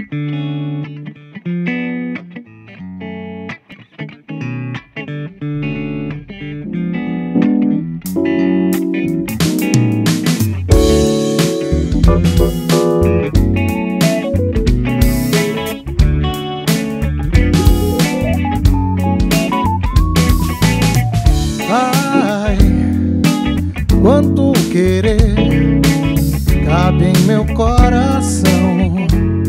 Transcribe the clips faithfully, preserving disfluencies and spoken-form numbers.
Ai, quanto querer cabe em meu coração.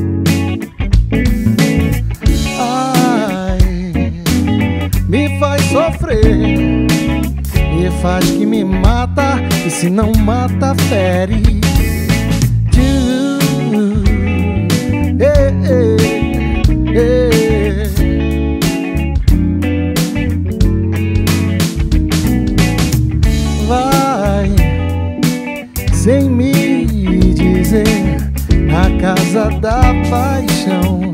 Ai, me faz sofrer, me faz que me mata, e se não mata, fere. Eh, eh, eh. Vai sem me dizer, na casa da paixão,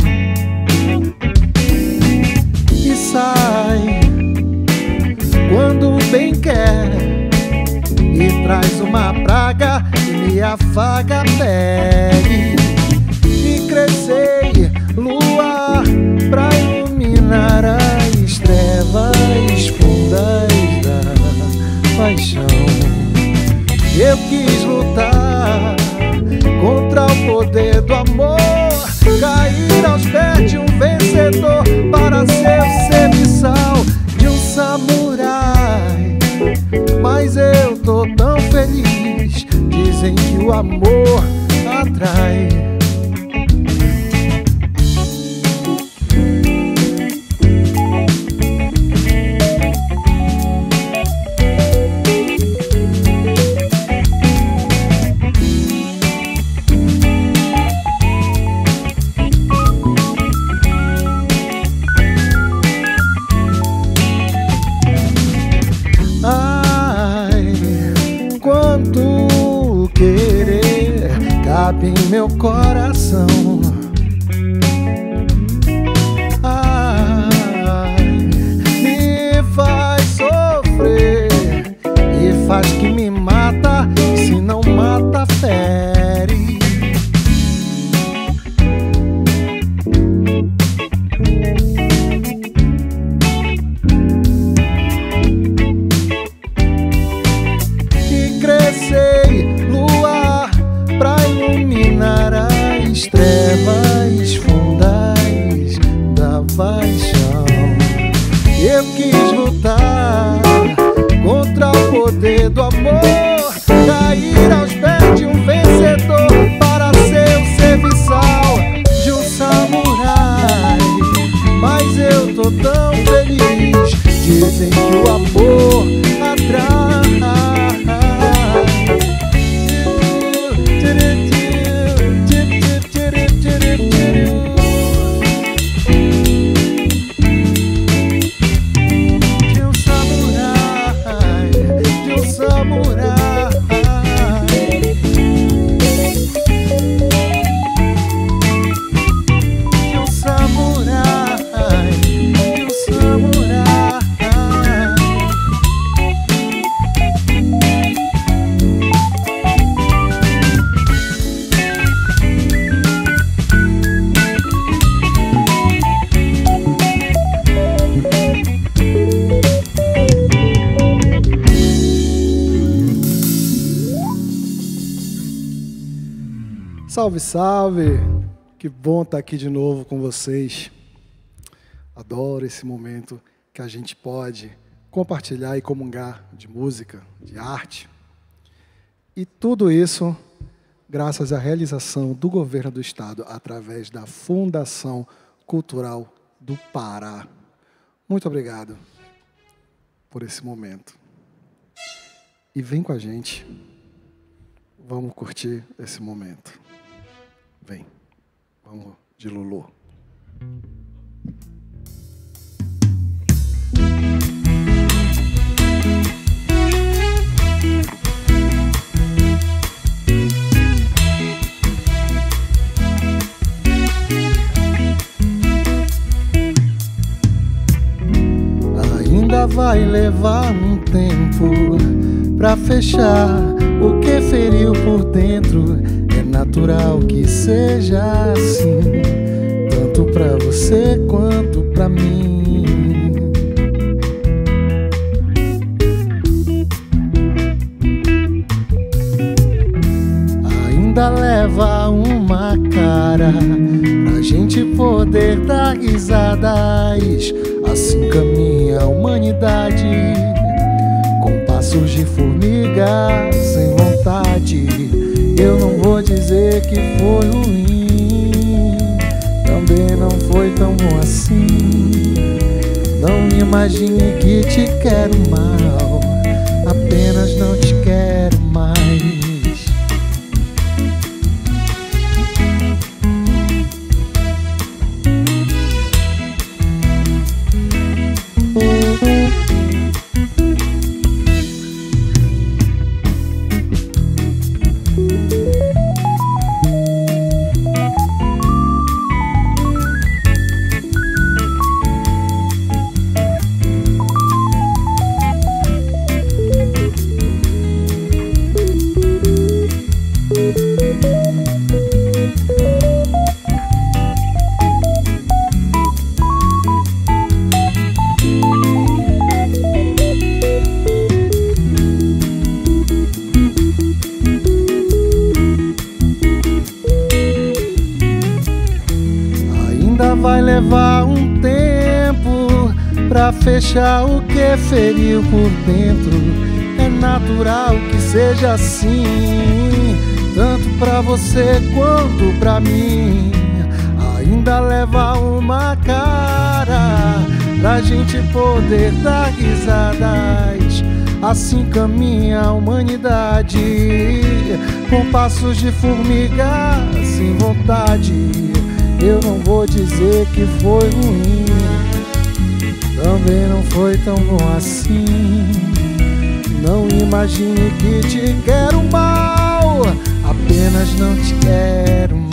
e sai quando bem quer, e traz uma praga e me afaga a pele. E crescei luar pra iluminar as trevas fundas da paixão. Eu quis lutar contra o poder do amor, cair aos pés de um vencedor para ser o serviçal de um samurai. Mas eu tô tão feliz, dizem que o amor atrai. Quanto querer cabe em meu coração. Ai, me faz sofrer e faz que me mata, se não mata, fere. Crescei luar pra iluminar as trevas fundas da paixão. Eu quis lutar contra o poder do amor, cair aos pés de um vencedor para ser o serviçal de um samurai. Mas eu tô tão feliz, dizem que o amor atrai. Salve, salve! Que bom estar aqui de novo com vocês. Adoro esse momento que a gente pode compartilhar e comungar de música, de arte. E tudo isso graças à realização do governo do Estado através da Fundação Cultural do Pará. Muito obrigado por esse momento. E vem com a gente. Vamos curtir esse momento. Vem, vamos de Lulu. Ainda vai levar um tempo pra fechar o que feriu por dentro. É natural que seja assim. você quanto pra mim. Ainda leva uma cara pra gente poder dar risadas. Assim caminha a humanidade, com passos de formiga, sem vontade. Eu não vou dizer que foi ruim, também não foi tão bom assim. Não imagine que te quero mal, apenas não te quero mais. Vai levar um tempo pra fechar o que feriu por dentro. É natural que seja assim, tanto pra você quanto pra mim. Ainda leva uma cara pra gente poder dar risadas. Assim caminha a humanidade, com passos de formiga, sem vontade. Eu não vou dizer que foi ruim, também não foi tão bom assim. Não imagine que te quero mal, apenas não te quero mais.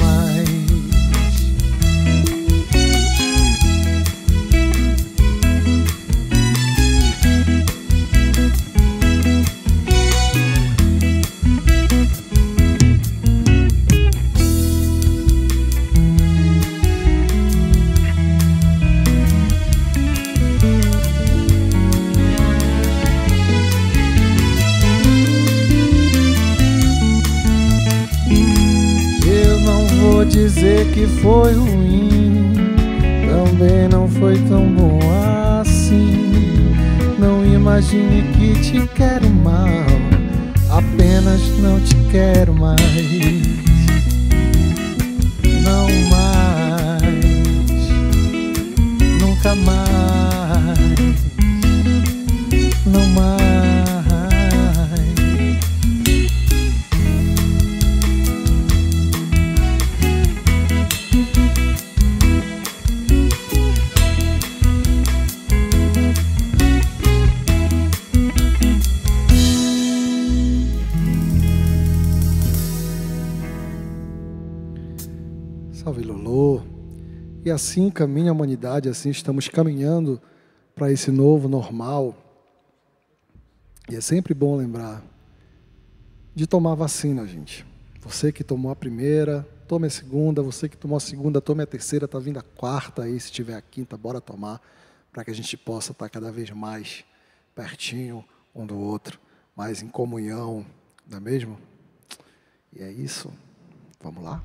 Dizer que foi ruim, também não foi tão bom assim. Não imagine que te quero mal, apenas não te quero mais. Não mais, nunca mais, não mais. Salve Lolo. E assim caminha a humanidade, assim estamos caminhando para esse novo normal. E é sempre bom lembrar de tomar vacina, gente. Você que tomou a primeira, tome a segunda. Você que tomou a segunda, tome a terceira. Está vindo a quarta aí, se tiver a quinta, bora tomar, para que a gente possa estar cada vez mais pertinho um do outro, mais em comunhão, não é mesmo? E é isso. Vamos lá?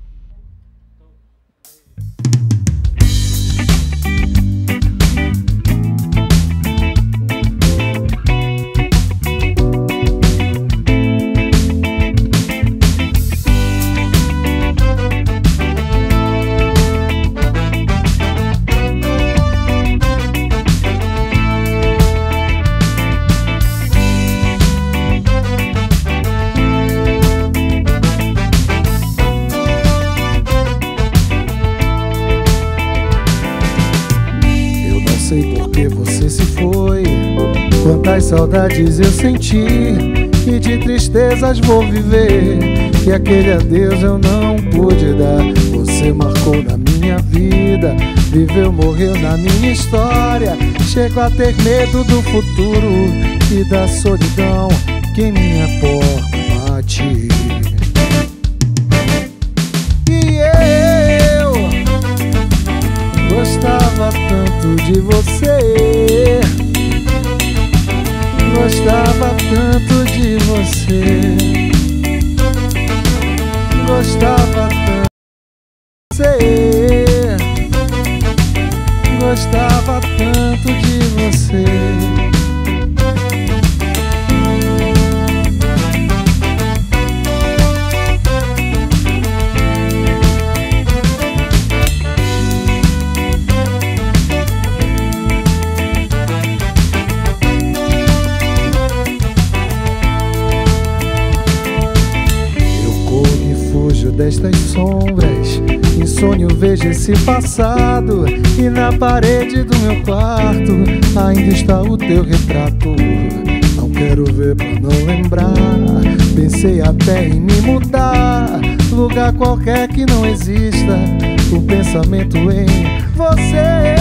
Quantas saudades eu senti e de tristezas vou viver, e aquele adeus eu não pude dar. Você marcou na minha vida, viveu, morreu na minha história. Chego a ter medo do futuro e da solidão que em minha porta bate. E eu tanto de você, gostava tanto de você, gostava tanto de você, gostava tanto de você. Destas sombras, em sonho vejo esse passado, e na parede do meu quarto ainda está o teu retrato. Não quero ver pra não lembrar, pensei até em me mudar, lugar qualquer que não exista o pensamento em você.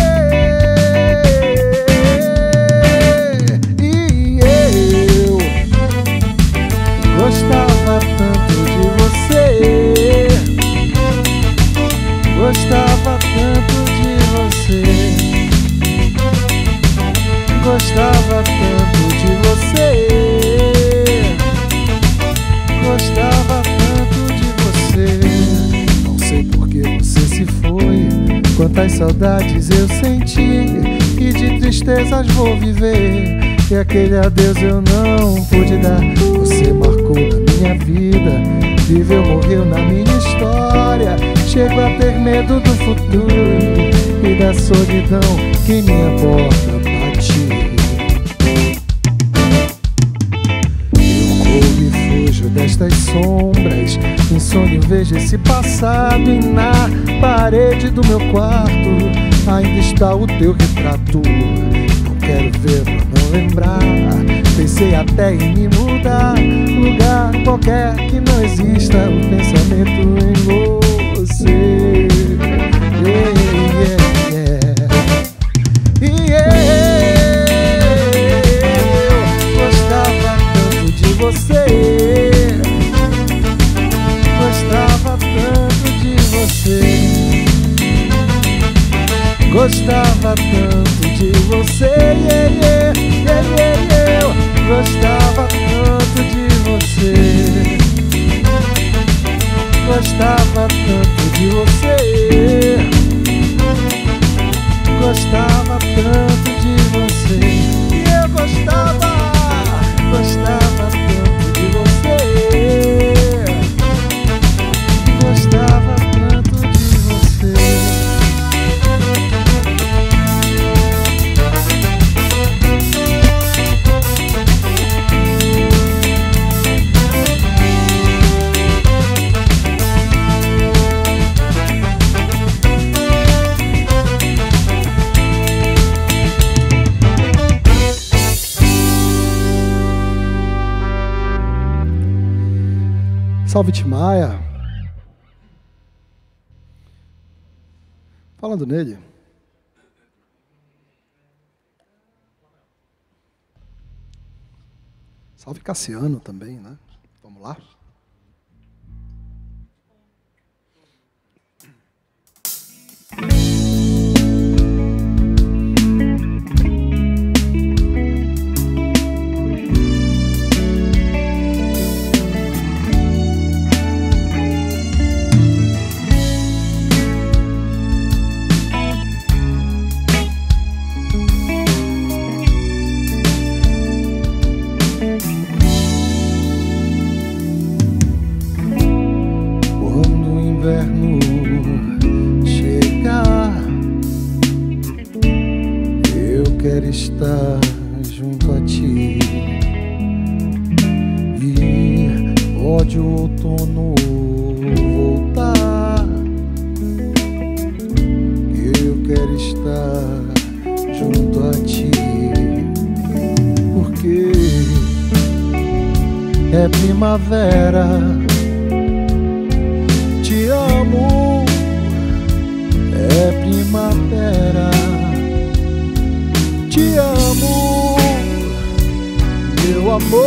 E eu gostava tanto de você, gostava tanto de você, gostava tanto de você, gostava tanto de você. Não sei por que você se foi, quantas saudades eu senti, e de tristezas vou viver, e aquele adeus eu não pude dar. Você marcou na minha vida, viveu, morreu na minha história. Chego a ter medo do futuro e da solidão que minha porta bate. Eu corro e fujo destas sombras, em sonho vejo esse passado, e na parede do meu quarto ainda está o teu retrato. Não quero ver pra não lembrar, pensei até em me mudar, lugar qualquer que não exista o pensamento em você. Yeah, yeah, yeah. E eu gostava tanto de você, gostava tanto de você, gostava tanto de você. Yeah, yeah, yeah, yeah, yeah. Gostava tanto de você, gostava tanto de você, gostava tanto de você. E eu gostava, gostava tanto de você, gostava tanto de você. Salve Tim Maia. Falando nele, salve Cassiano também, né? Vamos lá. Estar junto a ti, e pode o outono voltar, eu quero estar junto a ti, porque é primavera. Te amo, é primavera. Te amo, meu amor.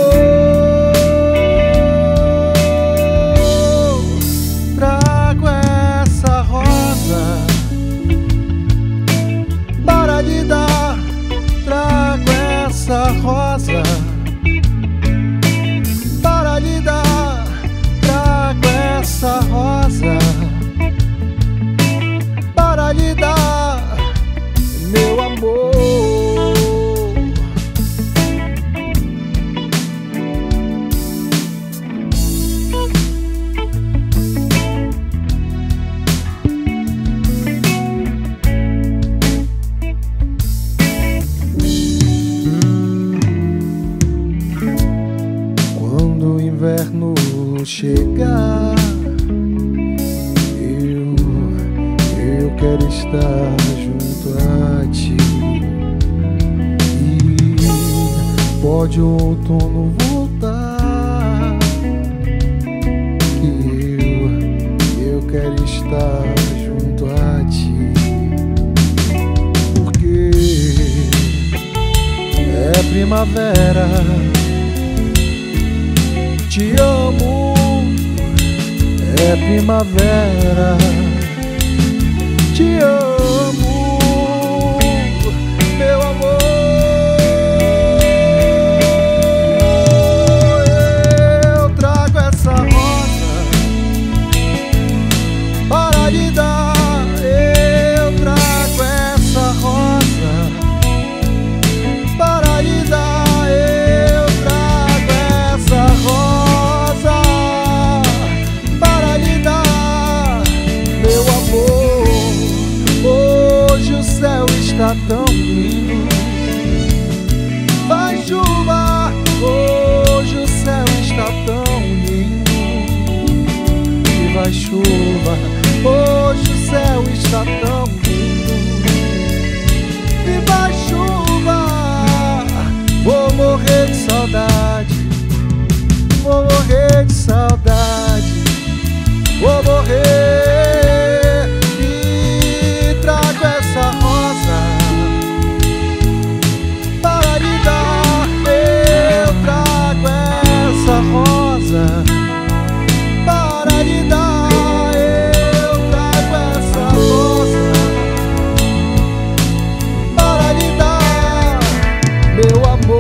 Trago essa rosa para lhe quero estar junto a ti. E pode o outono voltar, que eu, eu quero estar junto a ti. Porque é primavera, te amo. É primavera, te amo, meu amor. Eu trago essa rosa para lhe dar. Eu trago essa rosa para lhe dar. Eu trago essa rosa para lhe dar, meu amor. Hoje o céu está tão lindo, vai chuva. Hoje o céu está tão lindo e vai chuva. Hoje o céu está tão lindo e vai chuva. Vou morrer de saudade, vou morrer de saudade, vou morrer. E trago essa rosa para lhe dar. Eu trago essa rosa para lhe dar. Eu trago essa rosa para lhe dar, meu amor.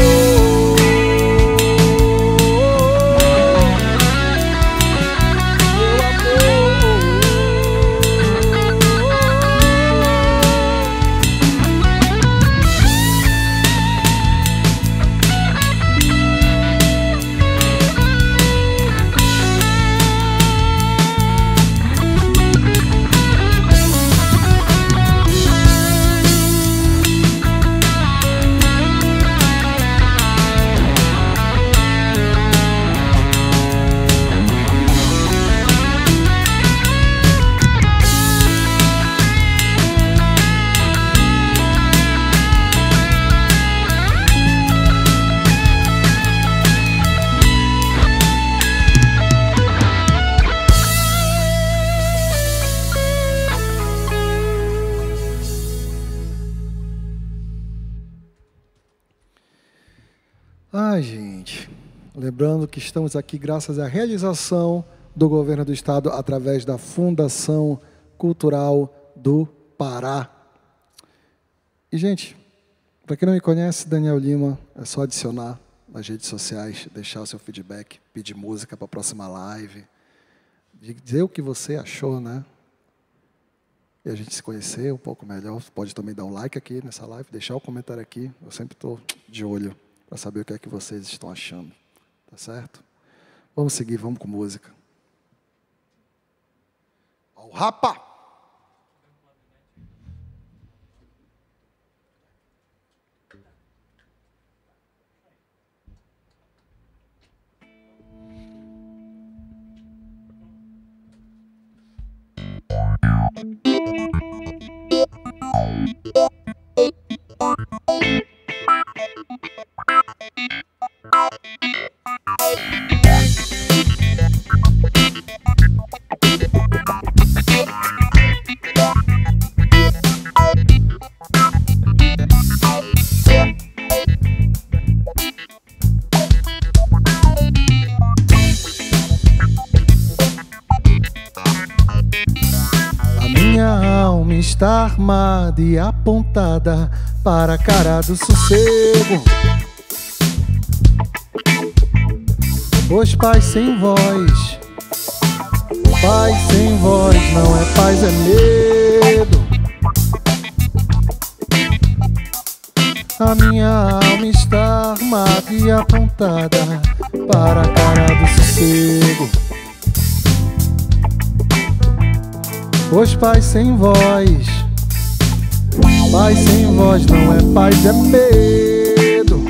Ai, gente, lembrando que estamos aqui graças à realização do Governo do Estado através da Fundação Cultural do Pará. E, gente, para quem não me conhece, Daniel Lima, é só adicionar nas redes sociais, deixar o seu feedback, pedir música para a próxima live, dizer o que você achou, né? E a gente se conhecer um pouco melhor. Você pode também dar um like aqui nessa live, deixar o comentário aqui. Eu sempre estou de olho para saber o que é que vocês estão achando. Tá certo? Vamos seguir, vamos com música. Ó, o rapa! Está armada e apontada para a cara do sossego. Pois paz sem voz, paz sem voz não é paz, é medo. A minha alma está armada e apontada para a cara do sossego. Pois paz sem voz, paz sem voz não é paz, é medo.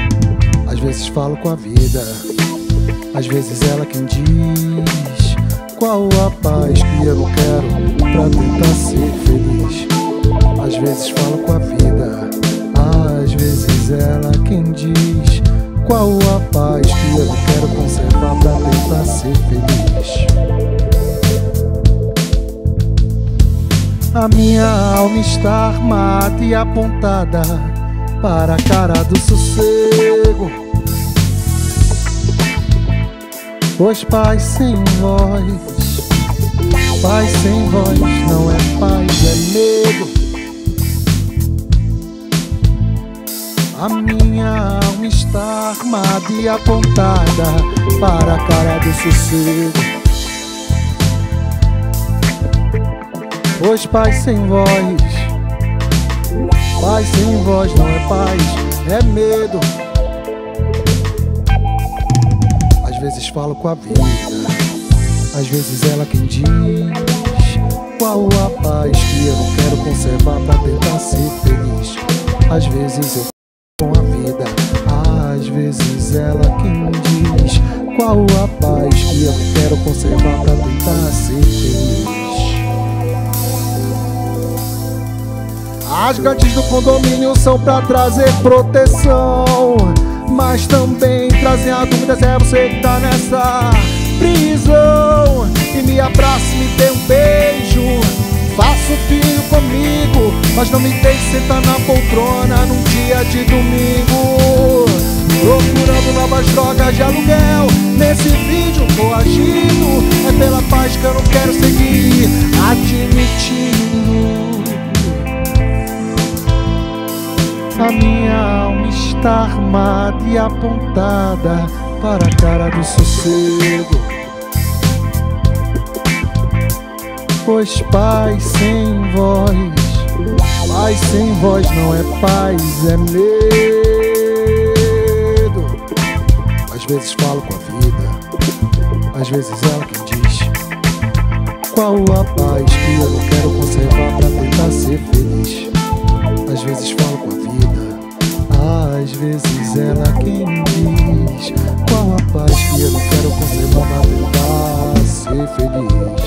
Às vezes falo com a vida, às vezes ela quem diz Qual a paz que eu não quero pra tentar ser feliz? Às vezes falo com a vida, às vezes ela quem diz. Qual a paz que eu não quero conservar pra tentar ser feliz? A minha alma está armada e apontada para a cara do sossego. Pois paz sem voz, paz sem voz não é paz, é medo. A minha alma está armada e apontada para a cara do sossego. Pois paz sem voz, paz sem voz não é paz, é medo. Às vezes falo com a vida, às vezes ela quem diz. Qual a paz que eu não quero conservar pra tentar ser feliz? Às vezes eu com a vida, às vezes ela quem diz. Qual a paz que eu não quero conservar pra tentar ser feliz? As grades do condomínio são pra trazer proteção, mas também trazem a dúvida se é você que tá nessa prisão. E me abraça e me dê um beijo, faça um filho comigo, mas não me deixe sentar na poltrona num dia de domingo. Procurando novas drogas de aluguel, nesse vídeo tô agindo. É pela paz que eu não quero seguir, admitindo. A minha alma está armada e apontada para a cara do sossego. Pois paz sem voz, paz sem voz não é paz, é medo. Às vezes falo com a vida, às vezes ela quem diz. Qual a paz que eu não quero conservar pra tentar ser feliz? Às vezes falo com a vida, às vezes ela quem diz. Qual a paz que eu não quero conservar pra tentar ser feliz?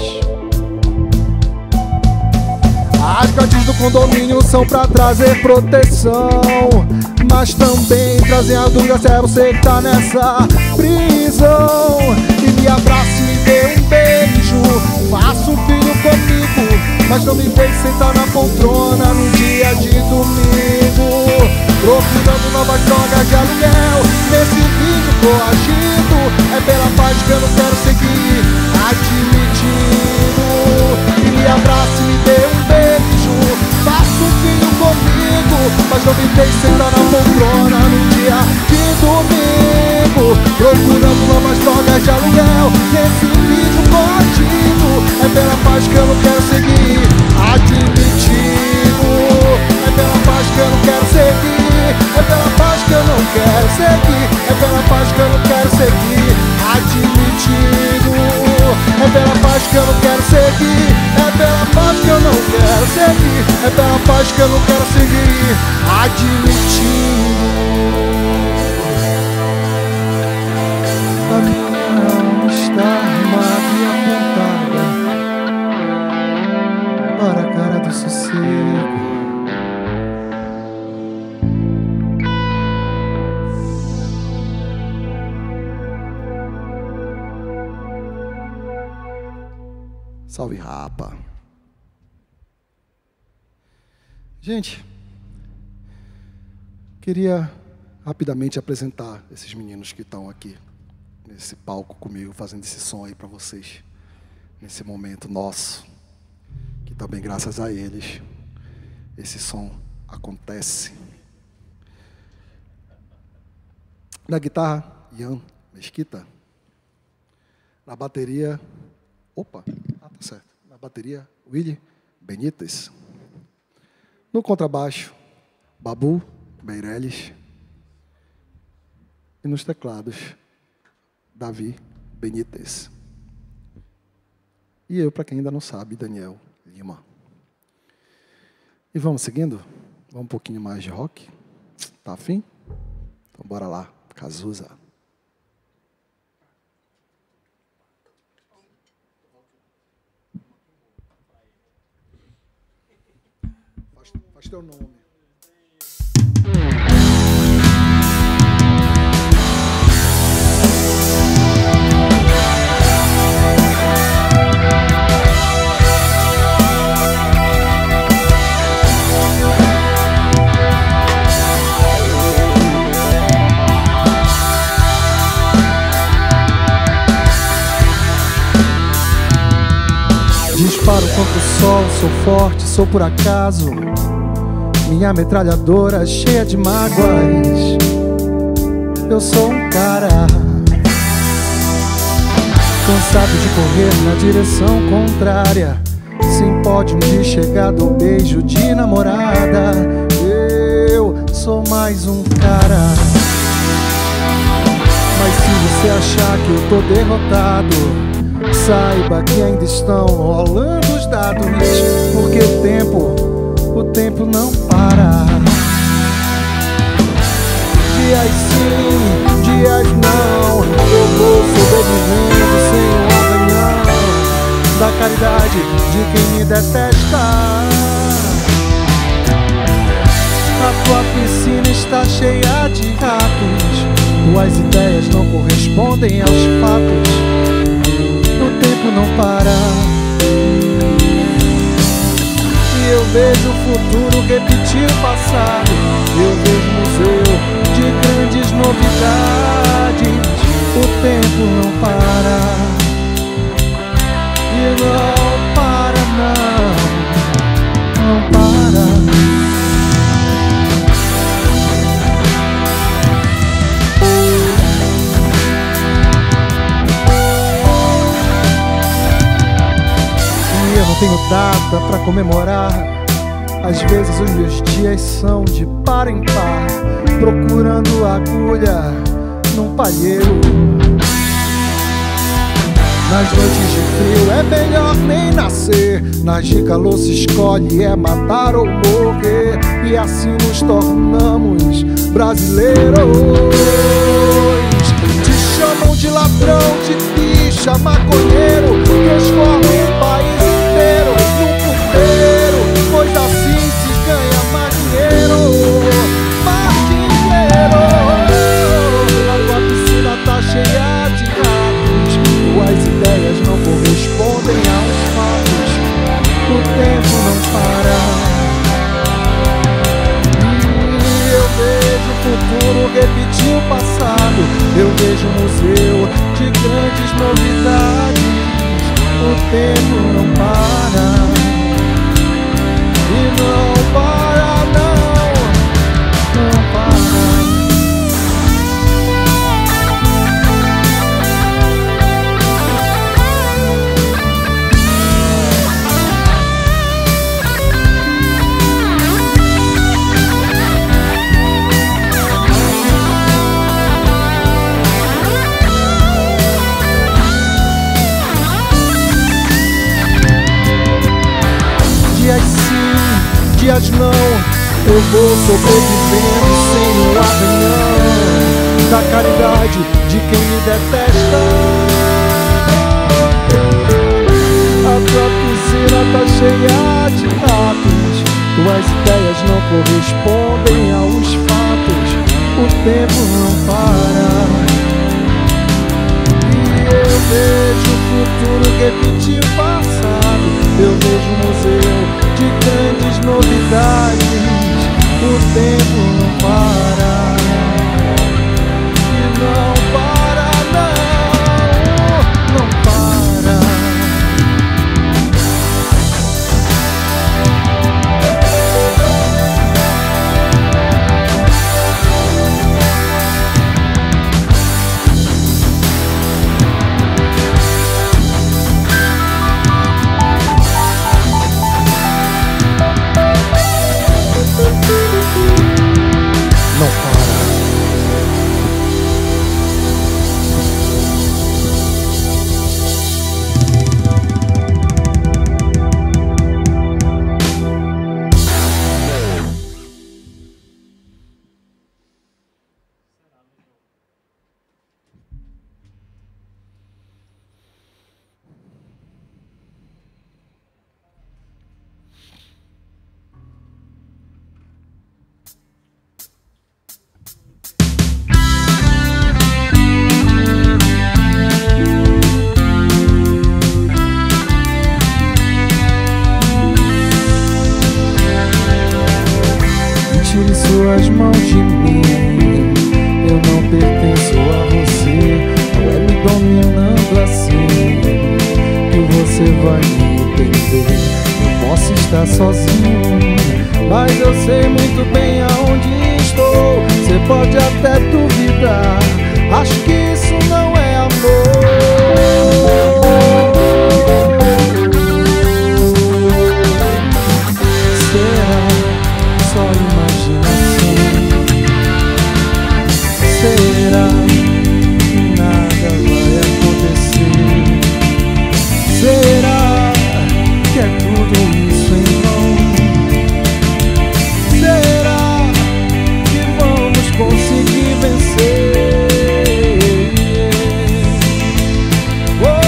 As grades do condomínio são pra trazer proteção, mas também trazem a dúvida se é você que tá nessa prisão. E me abraça e me dê um beijo, faça um filho comigo, mas não me deixe sentar na poltrona num dia de domingo. Procurando novas drogas de aluguel, nesse vídeo tô agindo. É pela paz que eu não quero seguir, admitindo. E me abraça e me dê um beijo, faça um filho comigo, mas não me deixe sentar na poltrona num dia de domingo. Procurando novas drogas de aluguel, nesse vídeo tô agindo. É pela paz que eu não quero seguir, admitindo. É pela paz que eu não quero seguir, é pela paz que eu não quero seguir, é pela paz que eu não quero seguir, admitindo. É pela paz que eu não quero seguir, é pela paz que eu não quero seguir, é pela paz que eu não quero seguir, admitindo. A minha alma está armada e apontada para a cara do sossego. Salve, rapa. Gente, queria rapidamente apresentar esses meninos que estão aqui nesse palco comigo, fazendo esse som aí para vocês, nesse momento nosso, que também graças a eles esse som acontece. Na guitarra, Ian Mesquita. Na bateria, opa, ah, tá certo. Na bateria, Willy Benítez. No contrabaixo, Babu Meirelles. E nos teclados, Davi Benítez. E eu, para quem ainda não sabe, Daniel Lima. E vamos seguindo? Vamos um pouquinho mais de rock? Tá afim? Então bora lá, Cazuza. Faz teu nome. Disparo contra o sol, sou forte, sou por acaso. Minha metralhadora cheia de mágoas. Eu sou um cara cansado de correr na direção contrária, sem pódio de chegada ou beijo de namorada. Eu sou mais um cara. Mas se você achar que eu tô derrotado, saiba que ainda estão rolando os dados, porque o tempo, o tempo não para. Dias sim, dias não, eu vou sobrevivendo sem o arranhão da caridade de quem me detesta. A tua piscina está cheia de ratos, tuas ideias não correspondem aos fatos. O tempo não para, e eu vejo o futuro repetir o passado. Eu vejo um museu de grandes novidades. O tempo não para, e não para não, não para. Tenho data pra comemorar. Às vezes os meus dias são de par em par, procurando agulha num palheiro. Nas noites de frio é melhor nem nascer, nas de calor se escolhe é matar ou morrer. E assim nos tornamos brasileiros. Te chamam de ladrão, de bicha, maconheiro, transforma o país inteiro num puteiro, pois assim se ganha mais dinheiro, mais dinheiro. A tua piscina tá cheia de ratos, tuas ideias não correspondem aos fatos. O tempo não para, e eu vejo o futuro repetir o passado. Eu vejo um museu de grandes novidades. O tempo não para, e não para não, não para. Dias sim, dias não, eu vou sobrevivendo sem o arranhão da caridade de quem me detesta. A tua piscina tá cheia de ratos, tuas ideias não correspondem aos fatos. O tempo não para, e eu vejo o futuro repetir o passado. Eu vejo um museu de grandes novidades. O tempo não para, e não para não, não para. Não Tire suas mãos de mim. Eu não pertenço a você. Não é me dominando assim que você vai me entender. Eu posso estar sozinho, mas eu sei muito bem aonde estou. Você pode até duvidar, acho que isso não é amor. Será só imaginação? Será que nada vai acontecer? Será que é tudo isso em vão? Será que vamos conseguir vencer? Oh, oh,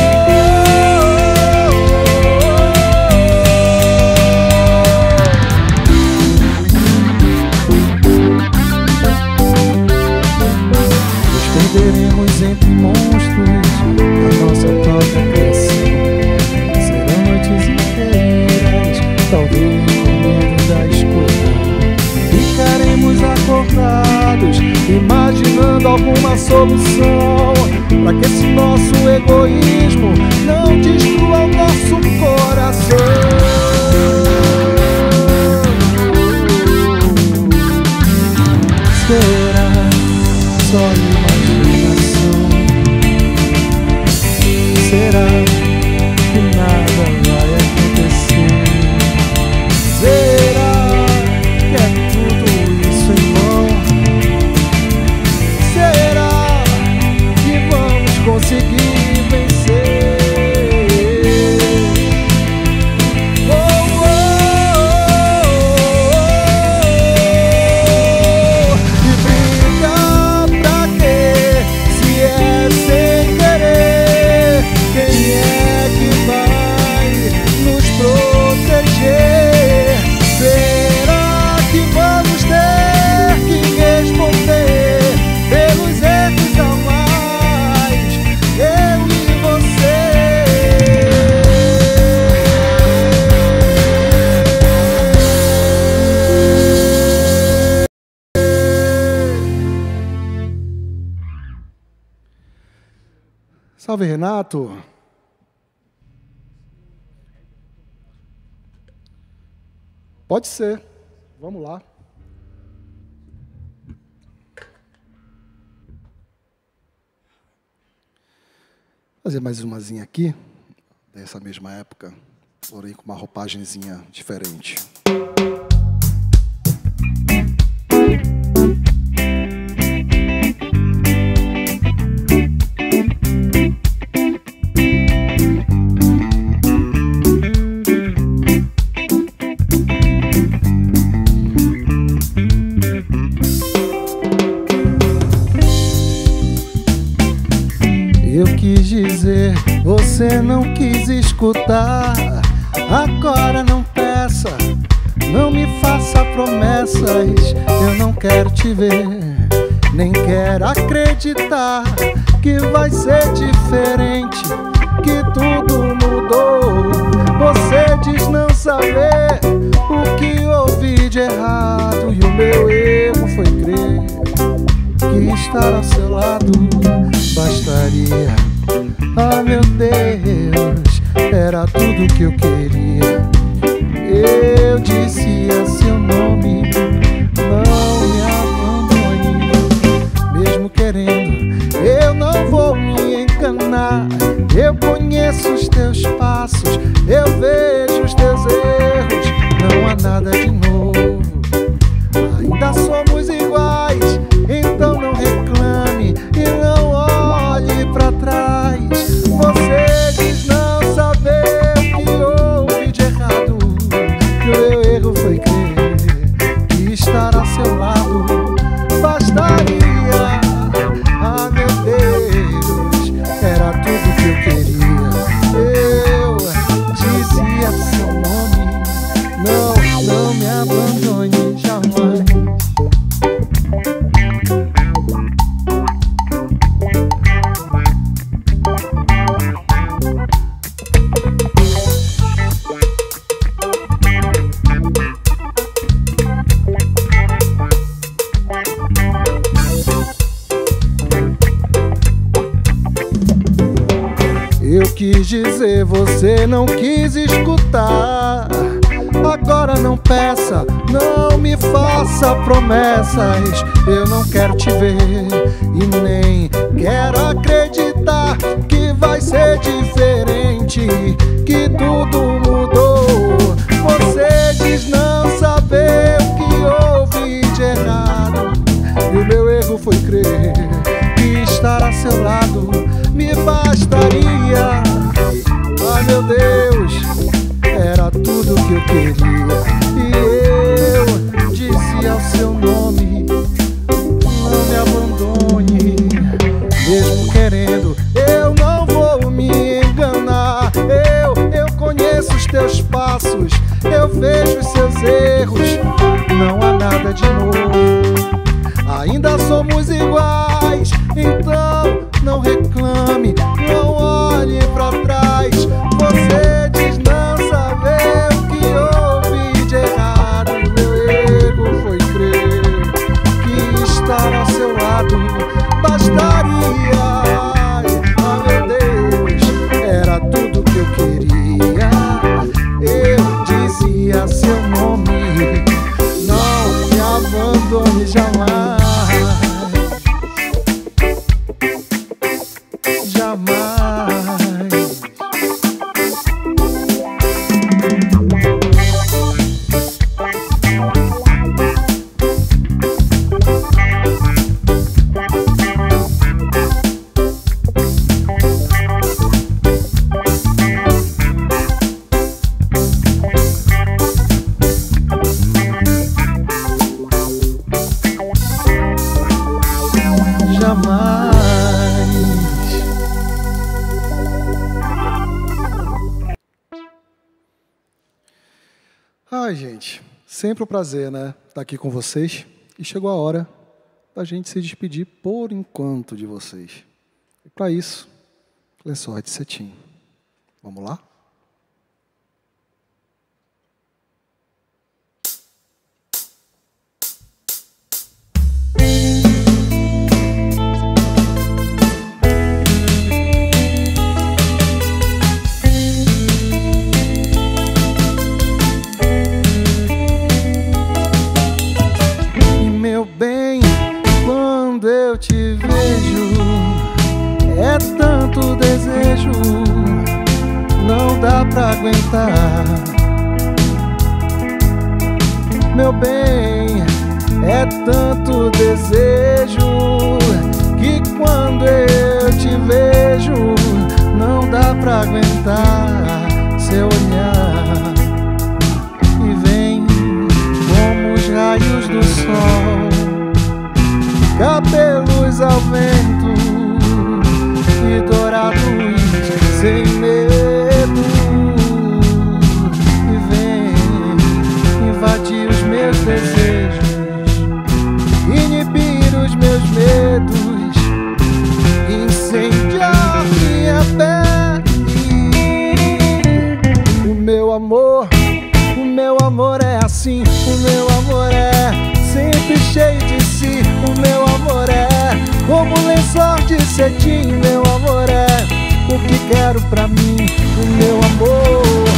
nos perderemos entre monstros da nossa própria criação. Serão noites inteiras, talvez com medo da escuridão. Ficaremos acordados, imaginando alguma solução, para que esse nosso egoísmo não destrua o nosso coração. Será só imaginação? Será que nada vai acontecer? Será que é tudo isso em vão? Será que vamos conseguir vencer? Oh, oh, oh, oh. E briga pra quê? Se é sem querer, quem é que vai nos proteger? Será que vamos ter que responder pelos erros a mais, eu e você? Salve, Renato. Pode ser. Vamos lá. Fazer mais umazinha aqui, dessa mesma época, porém com uma roupagenzinha diferente. Eu quis dizer, você não quis escutar. Agora não peça, não me faça promessas. Eu não quero te ver, nem quero acreditar que vai ser diferente, que tudo mudou. Você diz não saber o que ouvi de errado, e o meu erro foi crer que estar ao seu lado bastaria. Ah, meu Deus, era tudo que eu queria. Eu disse a seu nome, não me abandone. Mesmo querendo, eu não vou me enganar. Eu conheço os teus passos, eu vejo os teus erros. Não há nada de novo, ainda somos iguais. Então não reclame e não olhe pra trás. Você diz não saber o que houve de errado, que o meu erro foi crer que estar ao seu lado bastaria. Ah, meu Deus, era tudo que eu queria. Eu dizer, você não quis escutar. Agora não peça, não me faça promessas. Eu não quero te ver e nem quero acreditar que vai ser diferente, que tudo mudou. Você diz não saber o que houve de errado, e o meu erro foi crer que estar a seu lado me bastaria. Ai meu Deus, era tudo que eu queria. E eu dizia o seu nome, não me abandone. Mesmo querendo, eu não vou me enganar. Eu, eu conheço os teus passos, eu vejo os seus erros. Não há nada de novo, ainda somos iguais. Então não reclame, não olhe pra trás. Você diz não saber o que houve de errado, e meu erro foi crer que estar ao seu lado bastaria. Ah meu Deus, era tudo que eu queria. Eu dizia seu nome, não me abandone jamais. Ai, gente, sempre um prazer, né, estar aqui com vocês. E chegou a hora da gente se despedir por enquanto de vocês. E para isso, Lençóis de Cetim. Vamos lá? Eu te vejo, é tanto desejo, não dá pra aguentar. Meu bem, é tanto desejo que quando eu te vejo não dá pra aguentar seu olhar. E vem como os raios do sol, cabelos ao vento e dourados sem medo. E vem invadir os meus desejos, inibir os meus medos, incendiar minha pele. O meu amor, o meu amor é assim, o meu amor é sempre cheio de si. O meu amor é como um lençol de cetim. Meu amor é o que quero pra mim. O meu amor